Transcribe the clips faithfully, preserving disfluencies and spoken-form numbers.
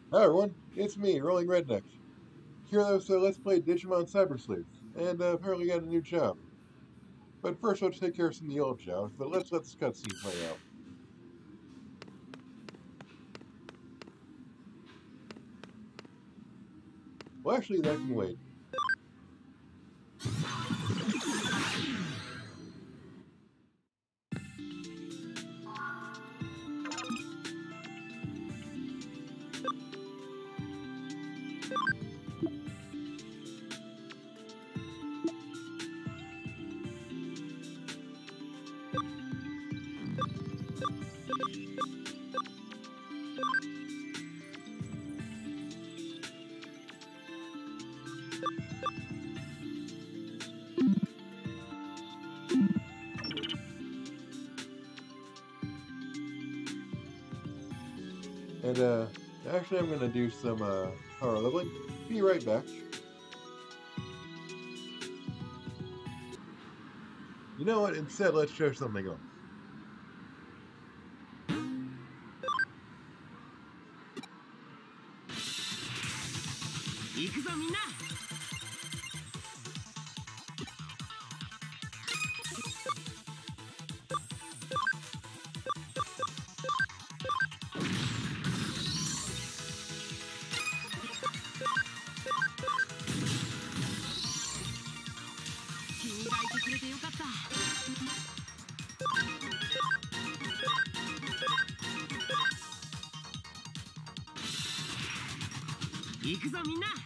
Hi everyone, it's me, Rolling Redneck. Here with uh, Let's Play Digimon Cyber Sleuth, and uh, apparently got a new job. But first, let's take care of some of the old jobs, but let's let this cutscene play out. Well, actually, that can wait. And, uh, actually I'm gonna do some, uh, power leveling. Be right back. You know what, instead let's show something else. 行くぞみんな。君がいてくれてよかった。行くぞみんな。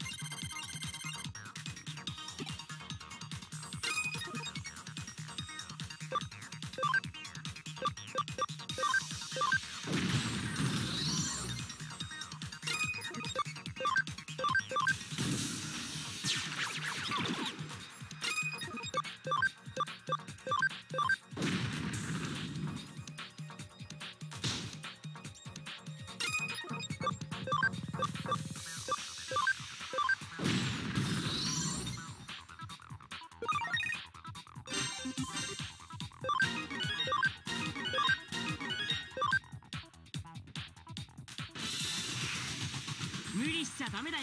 無理しちゃダメだよ。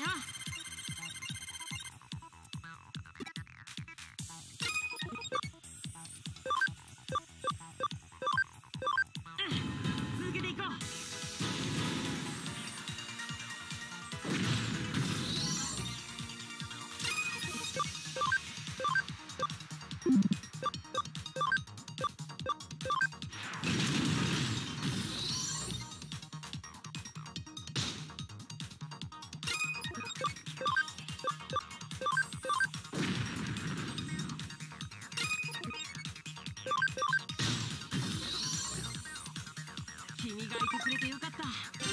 続けていこう。君がいてくれてよかった。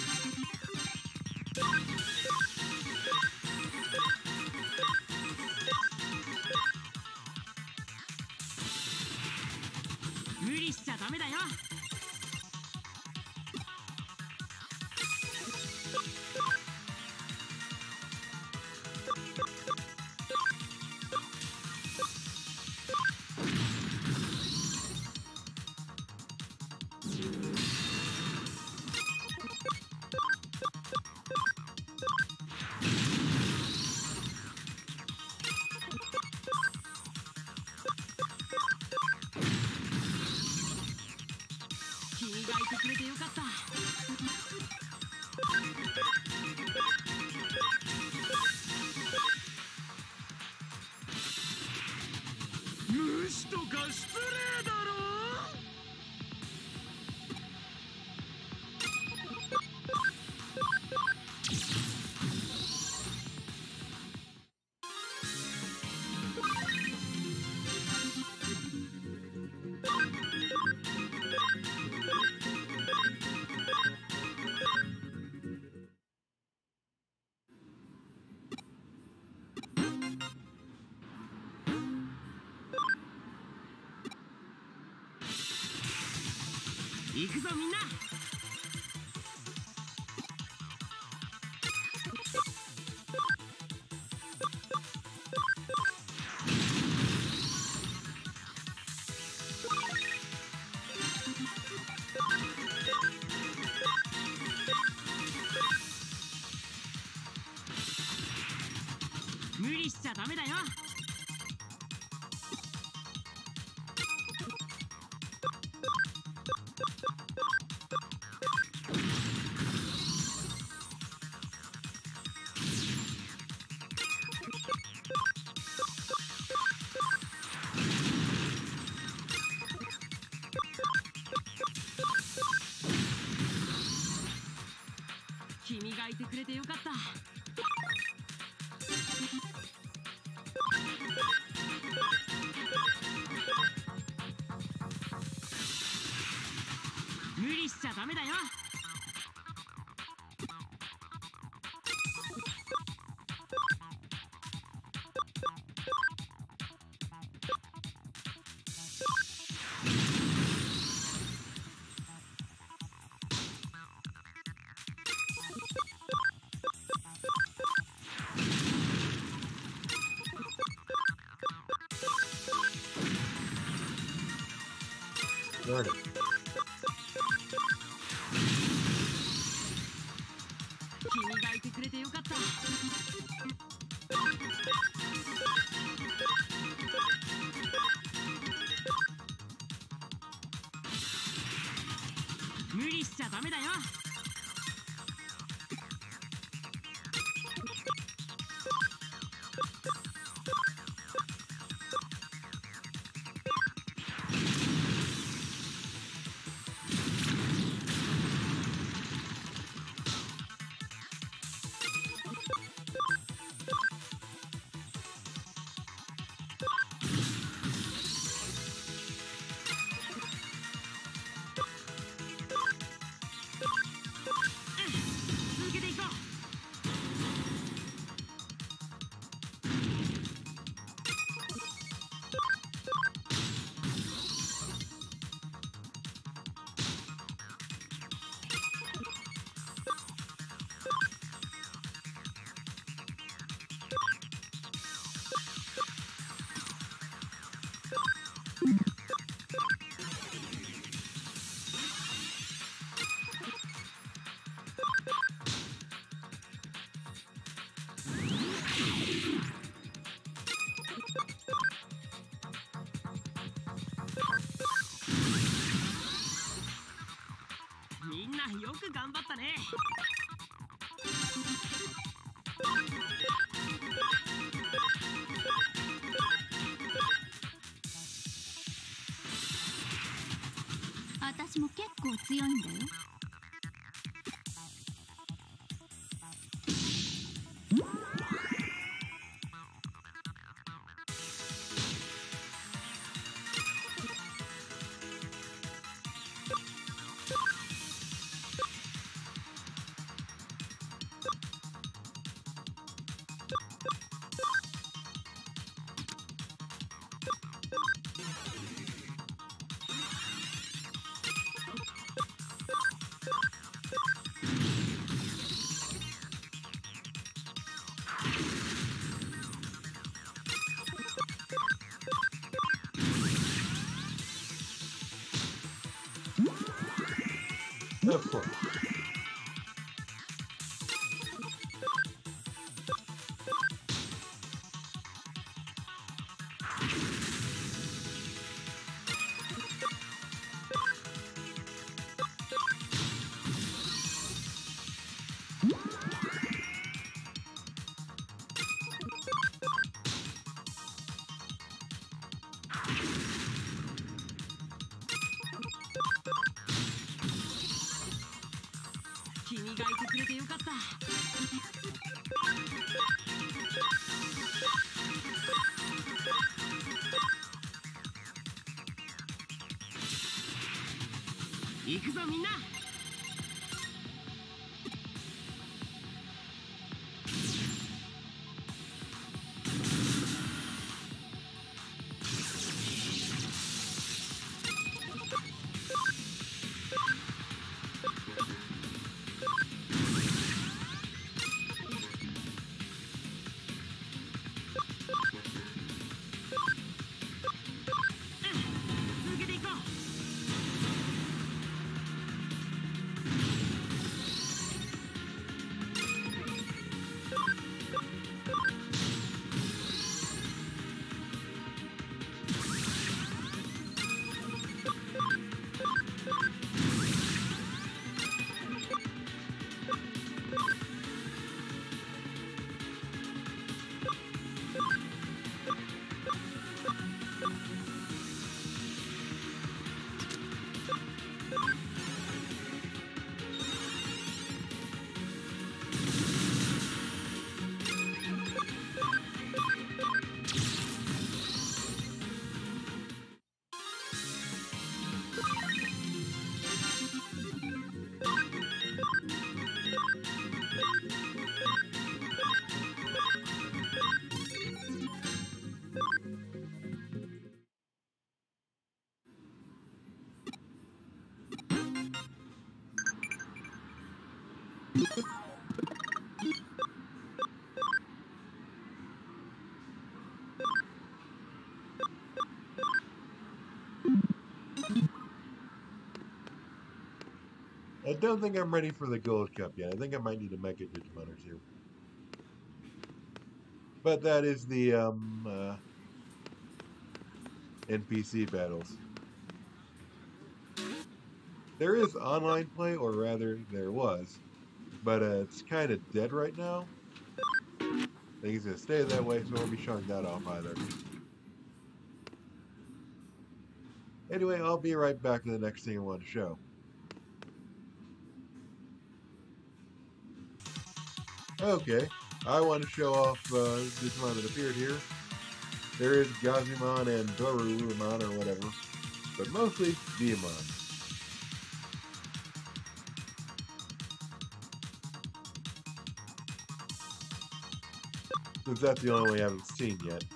無理しちゃダメだよ。君がいてくれてよかった。無視とか失礼だろ。行くぞみんな。 理しちゃダメだよ。君がいてくれてよかった。無理しちゃダメだよ。 Darn it. 君がいてくれてよかった。無理しちゃダメだよ。続けていこう。みんなよく頑張ったね。 私も結構強いんだよ。 Excellent. 君がいてくれてよかった。行くぞみんな。続けていこう。 I don't think I'm ready for the Gold Cup yet. I think I might need a Mega Digimon or two. But that is the um, uh, N P C battles. There is online play, or rather, there was. But uh, it's kind of dead right now. I think it's going to stay that way, so I won't be showing that off either. Anyway, I'll be right back to the next thing I want to show. Okay, I want to show off uh, Digimon that appeared here. There is Gazumon and Dorumon or whatever, but mostly Digimon. Since that's the only one we haven't seen yet.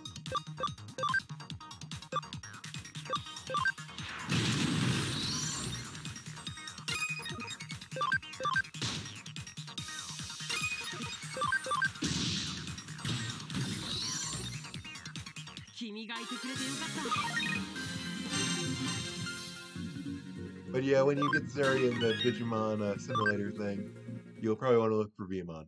But yeah, when you get this area in the Digimon uh, simulator thing, you'll probably want to look for Beamon.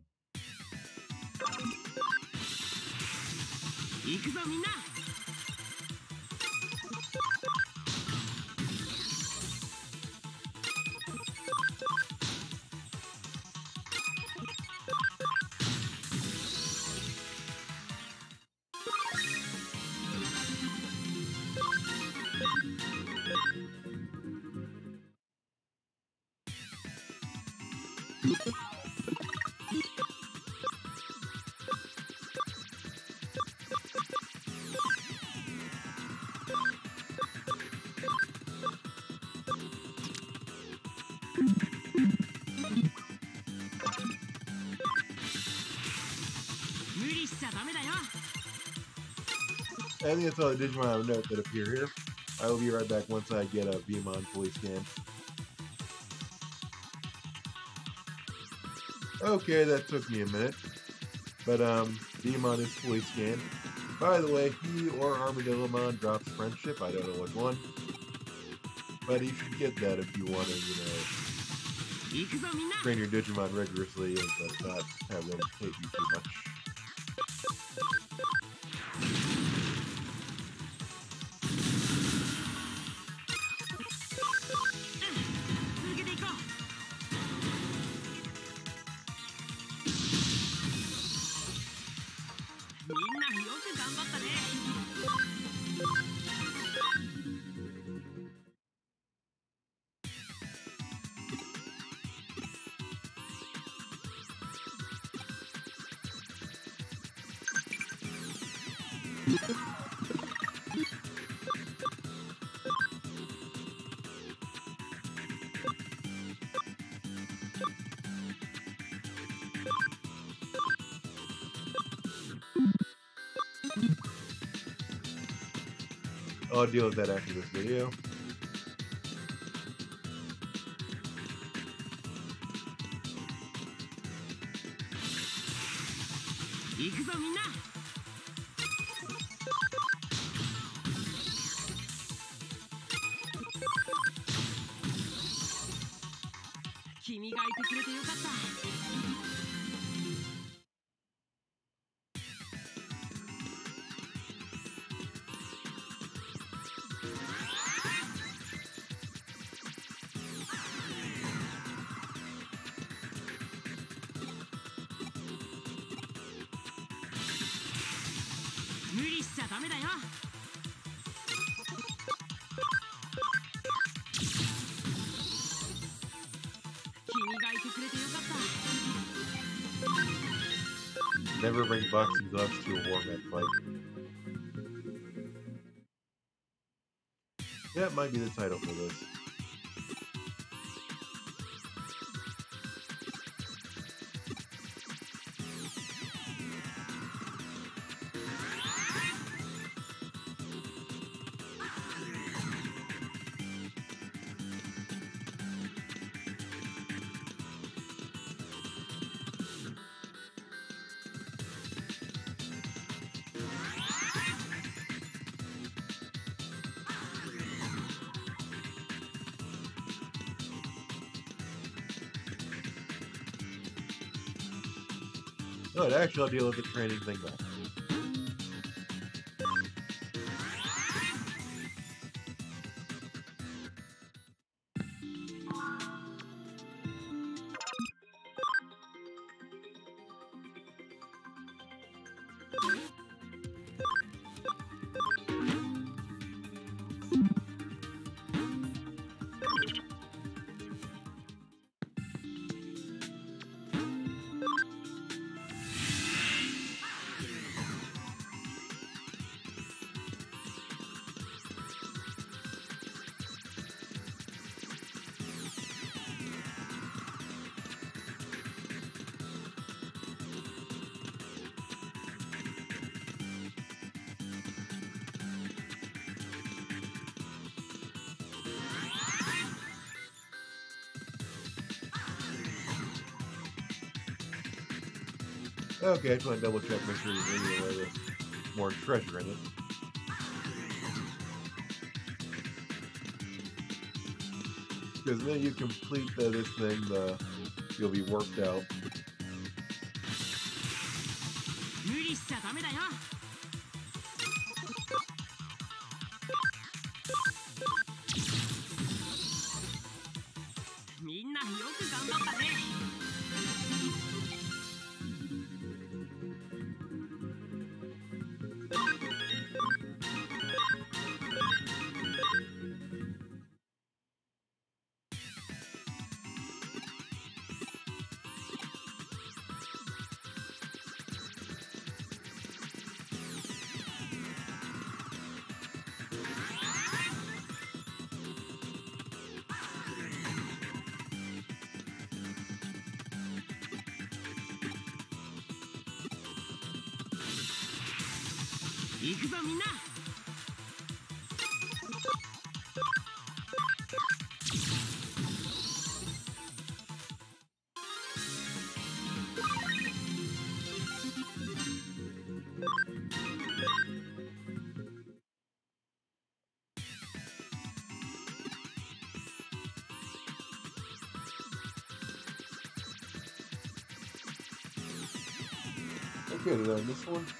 I think that's all the Digimon of note that appear here. I will be right back once I get a Beamon fully scanned. Okay, that took me a minute. But, um, Digimon is fully scanned. By the way, he or Armadillomon drops friendship. I don't know which one. But you should get that if you want to, you know, train your Digimon rigorously and but not have them hate you too much. I'll deal with that after this video. Never bring boxing gloves to a warm-up fight. That might be the title for this. Good, actually I'll deal with the training thing then. Okay, I just want to double check, make sure there's any way there's more treasure in it. Because the minute you complete the, this thing, the you'll be worked out. 無理しちゃダメだよ。みんなよく頑張ったね。行くぞみんな。 Okay, did I miss one?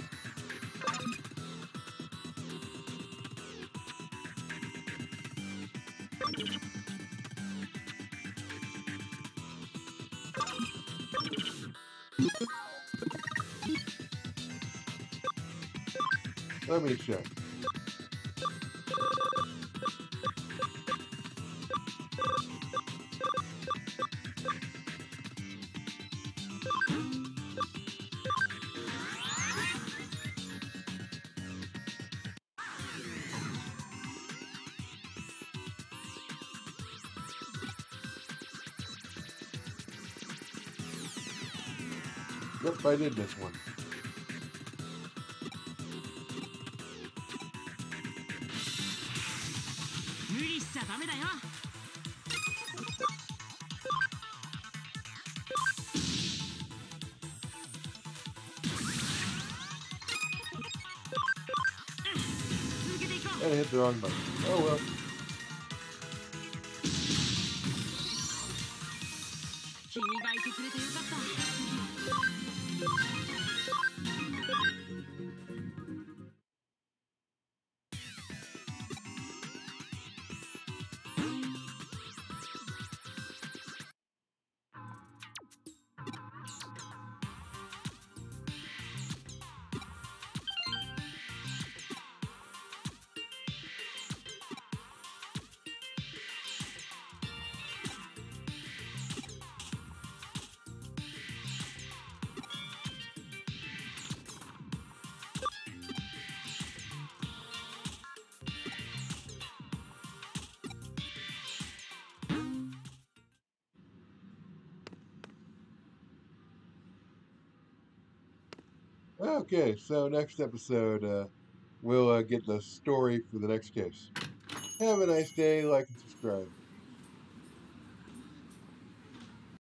Let me check. Yep, I did miss one. I hit the wrong button. Oh well. Okay, so next episode, uh, we'll uh, get the story for the next case. Have a nice day, like and subscribe.